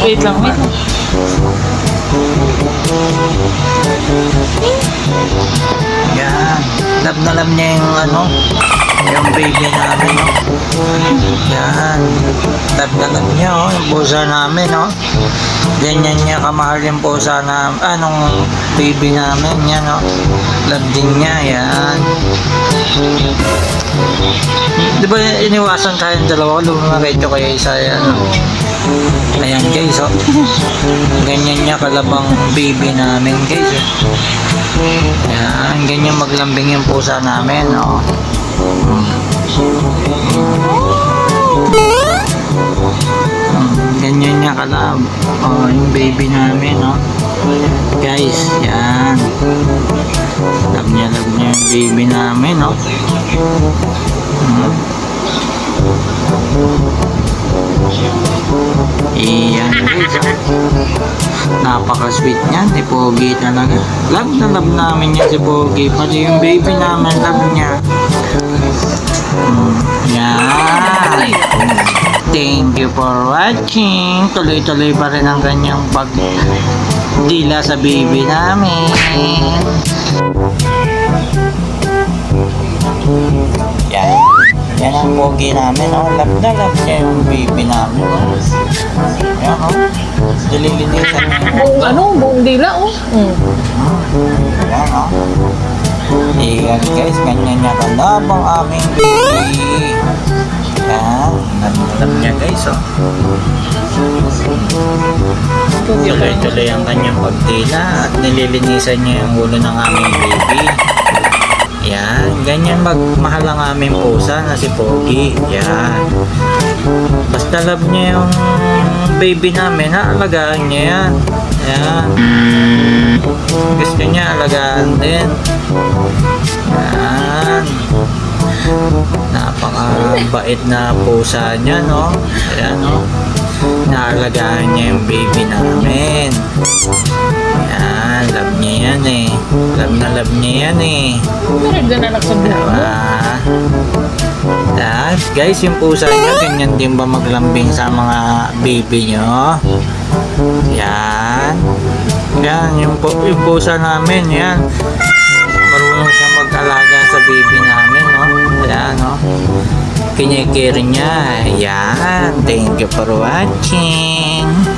Wait lang, wait lang. Yan. Love na love niya yung ano, yung baby namin, no? Yan. Love na love niya, oh, yung pusa namin, no? Ganyan niya kamahal yung pusa namin, anong baby namin, yan, no? Love din niya, yan. Di ba iniwasan tayong dalawa, lumaretso kayo isa, yan, no? Ayan guys, oh. Ganyan niya kalabang baby namin guys, oh. Ayan, ganyan maglambing yung pusa namin, oh. Ganyan niya kalab, oh, yung baby namin, oh. Guys, yan. Love niya yung baby namin, oh. Iyan guys, napaka-sweet niyan, si Pogi talaga. Love na love namin niya si Pogi, pati yung baby namin love niya. Yan. Thank you for watching. Tuloy-tuloy pa rin ang kanyang pagdila sa baby namin. Yan. Yan ang Pogi namin, oh. Love na love niya yung baby namin, oh. Yan, oh. Dililinisan niya yung Buong dila, oh. yan, oh. Iyan guys, ganyan niya kalab ang aming baby. Yan, love niya guys, oh. Tuloy-tuloy ang kanyang pagdila at nililinisan niya yung ulo ng aming baby. Yan, ganyan magmahal ang aming pusa na si Pogi. Yan. Basta love niya yung baby namin, alagaan niya yan. Yan. Gusto niya alagaan din. Yan. Napakabait na pusa niya, no? Ayan, no? Naalagaan niya yung baby namin. Yan, love niya yan eh. Love na love niya yan eh. Diba? Guys, yung pusa niya, ganyan din ba maglambing sa mga baby nyo? Yan. Yan, yung pusa namin, yan. Marunong siya mag-alaga sa baby namin, no? Yan, no? Kinikiri niya. Yan. Thank you for watching.